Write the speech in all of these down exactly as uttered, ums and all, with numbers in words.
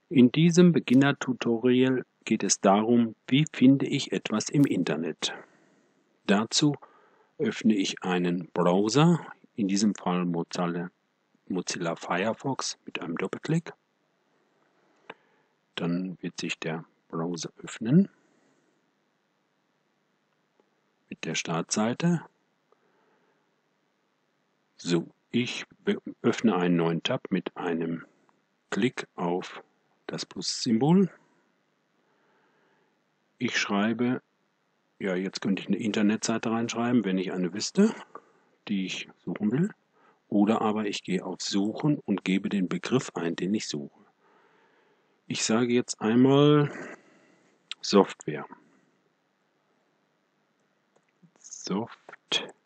In diesem Beginner-Tutorial geht es darum, wie finde ich etwas im Internet. Dazu öffne ich einen Browser, in diesem Fall Mozilla, Mozilla Firefox mit einem Doppelklick. Dann wird sich der Browser öffnen mit der Startseite. So, ich öffne einen neuen Tab mit einem Klick auf das Plus-Symbol. Ich schreibe, ja, jetzt könnte ich eine Internetseite reinschreiben, wenn ich eine wüsste, die ich suchen will. Oder aber ich gehe auf Suchen und gebe den Begriff ein, den ich suche. Ich sage jetzt einmal Software. Software.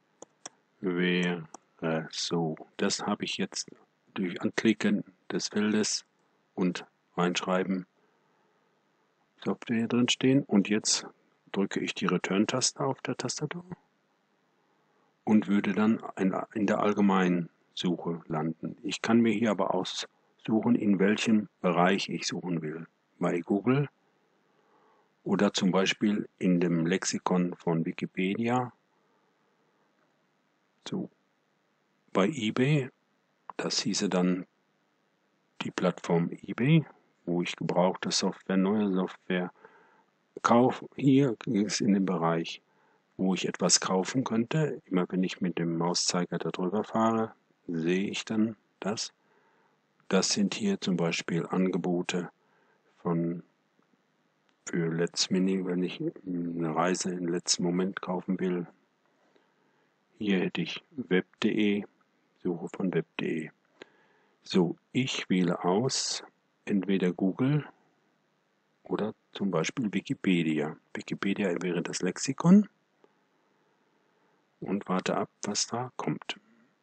So, das habe ich jetzt durch Anklicken des Feldes und Reinschreiben Software drin stehen. Und jetzt drücke ich die Return-Taste auf der Tastatur und würde dann in der allgemeinen Suche landen. Ich kann mir hier aber aussuchen, in welchem Bereich ich suchen will. Bei Google oder zum Beispiel in dem Lexikon von Wikipedia. So, bei eBay, das hieße dann die Plattform eBay, wo ich gebrauchte Software, neue Software kaufe. Hier ging es in den Bereich, wo ich etwas kaufen könnte. Immer wenn ich mit dem Mauszeiger darüber fahre, sehe ich dann das. Das sind hier zum Beispiel Angebote von für Let's Mini, wenn ich eine Reise im letzten Moment kaufen will. Hier hätte ich web punkt de, Suche von web punkt de. So, ich wähle aus entweder Google oder zum Beispiel Wikipedia. Wikipedia wäre das Lexikon und warte ab, was da kommt.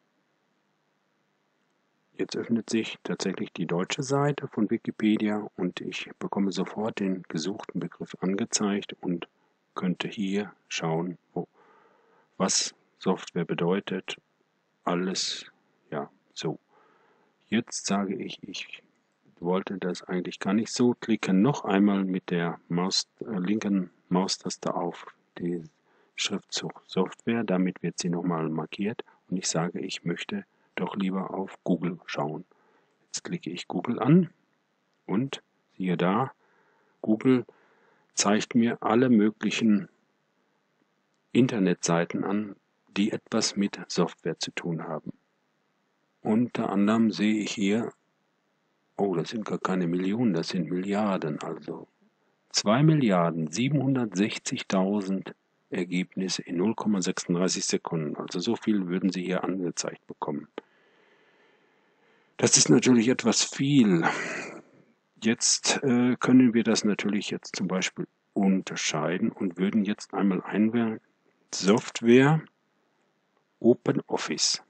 Jetzt öffnet sich tatsächlich die deutsche Seite von Wikipedia und ich bekomme sofort den gesuchten Begriff angezeigt und könnte hier schauen, wo, was Software bedeutet. Alles, ja, so. Jetzt sage ich, ich wollte das eigentlich gar nicht so, klicke noch einmal mit der Maus, äh, linken Maustaste auf die Schriftzug Software, damit wird sie nochmal markiert und ich sage, ich möchte doch lieber auf Google schauen. Jetzt klicke ich Google an und siehe da, Google zeigt mir alle möglichen Internetseiten an, die etwas mit Software zu tun haben. Unter anderem sehe ich hier, oh, das sind gar keine Millionen, das sind Milliarden, also zwei Milliarden siebenhundertsechzigtausend Ergebnisse in null Komma sechsunddreißig Sekunden. Also so viel würden Sie hier angezeigt bekommen. Das ist natürlich etwas viel. Jetzt äh, können wir das natürlich jetzt zum Beispiel unterscheiden und würden jetzt einmal einwählen Software OpenOffice.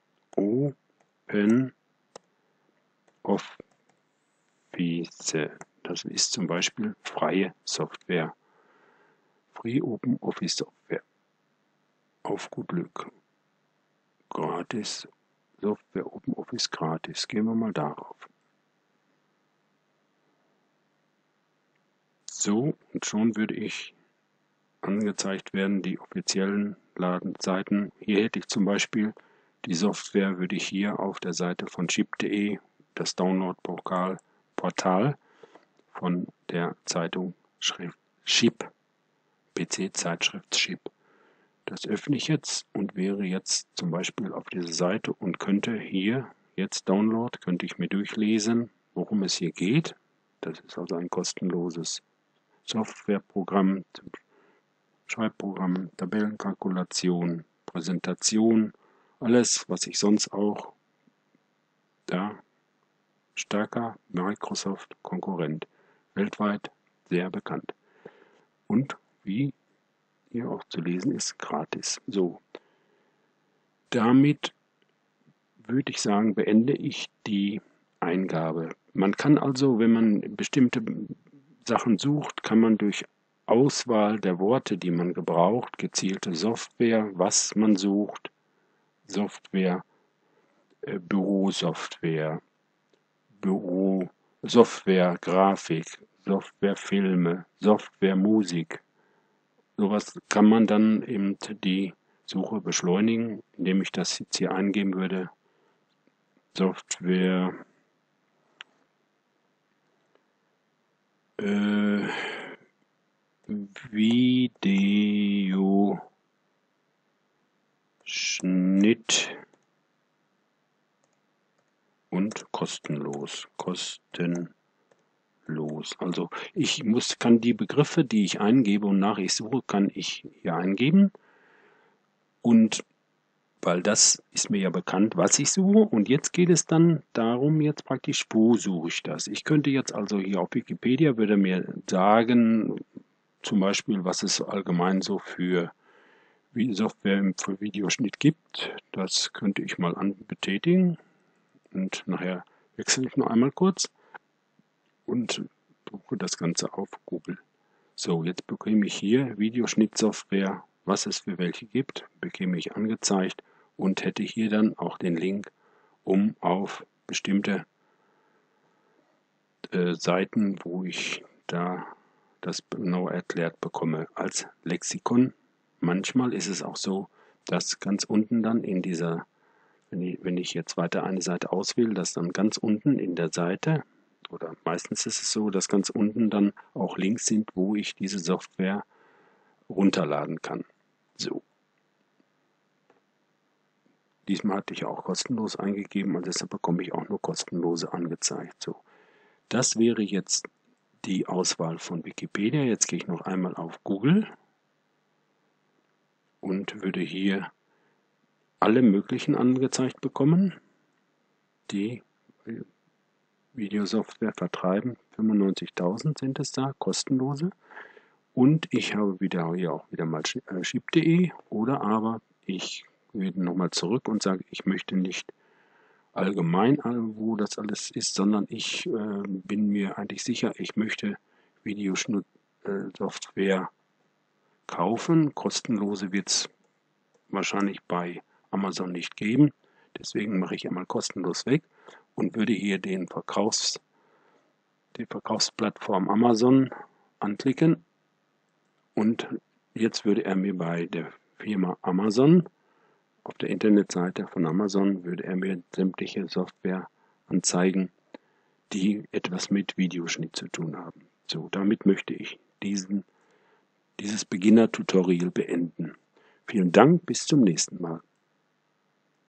Open Office. Das ist zum Beispiel freie Software. Free Open Office Software. Auf gut Glück. Gratis Software Open Office gratis. Gehen wir mal darauf. So, und schon würde ich angezeigt werden, die offiziellen Ladenseiten. Hier hätte ich zum Beispiel die Software, würde ich hier auf der Seite von chip punkt de, das Download-Portal Portal von der Zeitung Schrift Chip, P C-Zeitschrift Chip. Das öffne ich jetzt und wäre jetzt zum Beispiel auf dieser Seite und könnte hier jetzt Download, könnte ich mir durchlesen, worum es hier geht. Das ist also ein kostenloses Softwareprogramm, Schreibprogramm, Tabellenkalkulation, Präsentation, alles, was ich sonst auch da starker Microsoft-Konkurrent, weltweit sehr bekannt. Und wie hier auch zu lesen ist, gratis. So, damit würde ich sagen, beende ich die Eingabe. Man kann also, wenn man bestimmte Sachen sucht, kann man durch Auswahl der Worte, die man gebraucht, gezielte Software, was man sucht, Software, äh, Bürosoftware, Büro, Software, Grafik, Software, Filme, Software, Musik. Sowas kann man dann eben die Suche beschleunigen, indem ich das jetzt hier eingeben würde. Software, äh, Videoschnitt und kostenlos. Kostenlos. Also ich muss, kann die Begriffe, die ich eingebe und nach ich suche, kann ich hier eingeben. Und weil das ist mir ja bekannt, was ich suche. Und jetzt geht es dann darum, jetzt praktisch, wo suche ich das? Ich könnte jetzt also hier auf Wikipedia, würde mir sagen, zum Beispiel, was es allgemein so für Software für Videoschnitt gibt. Das könnte ich mal betätigen. Und nachher wechsle ich noch einmal kurz und suche das Ganze auf Google. So, jetzt bekomme ich hier Videoschnittsoftware, was es für welche gibt, bekäme ich angezeigt und hätte hier dann auch den Link, um auf bestimmte äh, Seiten, wo ich da das genau erklärt bekomme, als Lexikon. Manchmal ist es auch so, dass ganz unten dann in dieser, wenn ich, wenn ich jetzt weiter eine Seite auswähle, dass dann ganz unten in der Seite, oder meistens ist es so, dass ganz unten dann auch Links sind, wo ich diese Software runterladen kann. So. Diesmal hatte ich auch kostenlos eingegeben, und deshalb bekomme ich auch nur kostenlose angezeigt. So. Das wäre jetzt die Auswahl von Wikipedia. Jetzt gehe ich noch einmal auf Google und würde hier alle möglichen angezeigt bekommen, die Videosoftware vertreiben. fünfundneunzigtausend sind es da, kostenlose. Und ich habe wieder hier auch wieder mal chip punkt de oder aber ich gehe nochmal zurück und sage, ich möchte nicht allgemein, wo das alles ist, sondern ich äh, bin mir eigentlich sicher, ich möchte Videoschnittsoftware kaufen. Kostenlose wird es wahrscheinlich bei Amazon nicht geben. Deswegen mache ich einmal kostenlos weg und würde hier den Verkaufs, die Verkaufsplattform Amazon anklicken. Und jetzt würde er mir bei der Firma Amazon, auf der Internetseite von Amazon, würde er mir sämtliche Software anzeigen, die etwas mit Videoschnitt zu tun haben. So, damit möchte ich diesen, dieses Beginner-Tutorial beenden. Vielen Dank, bis zum nächsten Mal.